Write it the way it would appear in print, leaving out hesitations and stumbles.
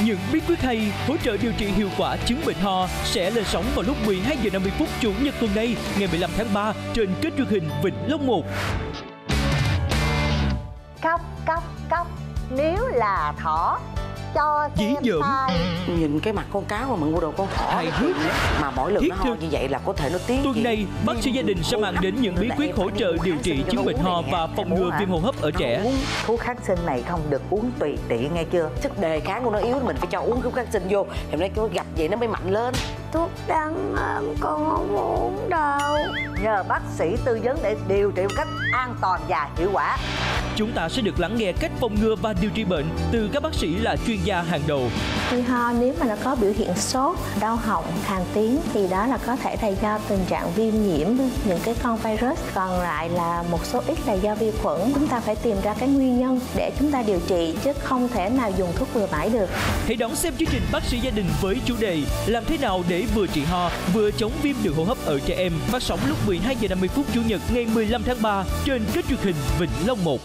Những bí quyết hay hỗ trợ điều trị hiệu quả chứng bệnh ho sẽ lên sóng vào lúc 12 giờ 50 phút Chủ nhật tuần này, ngày 15 tháng 3 trên kênh truyền hình Vĩnh Long 1. Cóc, cóc, cóc, nếu là thỏ cho Dí dợm, nhìn cái mặt con cáo mà mình mua đồ con thỏ hài hước, mà mỗi lần thiết nó ho thực. như vậy là có thể nó tiến. Tuần này, bác sĩ gia đình sẽ mang đến những bí quyết hỗ trợ điều trị chứng bệnh ho và phòng ngừa viêm hô hấp ở trẻ. Thuốc kháng sinh này không được uống tùy tiện nghe chưa? Sức đề kháng của nó yếu, mình phải cho uống thuốc kháng sinh vô, thì nó gặp vậy nó mới mạnh lên. Thuốc đắng con không uống đâu. Nhờ bác sĩ tư vấn để điều trị một cách an toàn và hiệu quả. Chúng ta sẽ được lắng nghe cách phòng ngừa và điều trị bệnh từ các bác sĩ là chuyên gia hàng đầu. Khi ho nếu mà nó có biểu hiện sốt, đau họng, khàn tiếng thì đó là có thể là do tình trạng viêm nhiễm những cái con virus. Còn lại là một số ít là do vi khuẩn. Chúng ta phải tìm ra cái nguyên nhân để chúng ta điều trị chứ không thể nào dùng thuốc bừa bãi được. Hãy đón xem chương trình Bác sĩ gia đình với chủ đề làm thế nào để vừa trị ho vừa chống viêm đường hô hấp ở trẻ em, phát sóng lúc 12 giờ 50 phút Chủ nhật ngày 15 tháng 3 trên kênh truyền hình Vĩnh Long 1.